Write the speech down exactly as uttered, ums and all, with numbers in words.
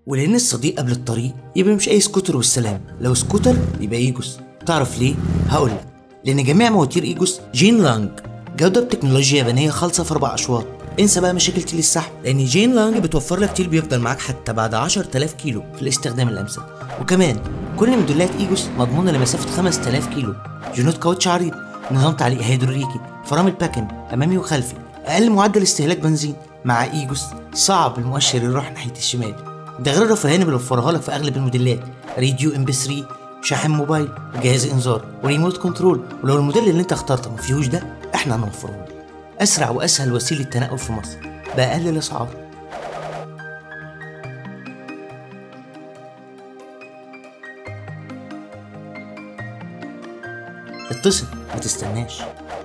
ولان الصديق قبل الطريق يبقى مش اي سكوتر والسلام، لو سكوتر يبقى ايجوس. تعرف ليه؟ هقولك. لان جميع مواتير ايجوس جين لانج، جوده بتكنولوجيا يابانيه خالصه في اربع اشواط. انسى بقى مشاكل تيل السحب، لان جين لانج بتوفر لك تيل بيفضل معاك حتى بعد عشرة آلاف كيلو في الاستخدام الامثل. وكمان كل موديلات ايجوس مضمونه لمسافه خمسة آلاف كيلو، جنود كاوتش عريض، نظام تعليق هيدروليكي، فرامل باكن امامي وخلفي، اقل معدل استهلاك بنزين. مع ايجوس صعب المؤشر يروح ناحيه الشمال. ده غير الرفاهيه اللي بنوفرها لك في اغلب الموديلات، راديو ام بي ثلاثة، شاحن موبايل وجهاز انذار وريموت كنترول. ولو الموديل اللي انت اخترته ما فيهوش ده، احنا هنوفره لك. اسرع واسهل وسيله تنقل في مصر باقل الاسعار. اتصل، ما تستناش.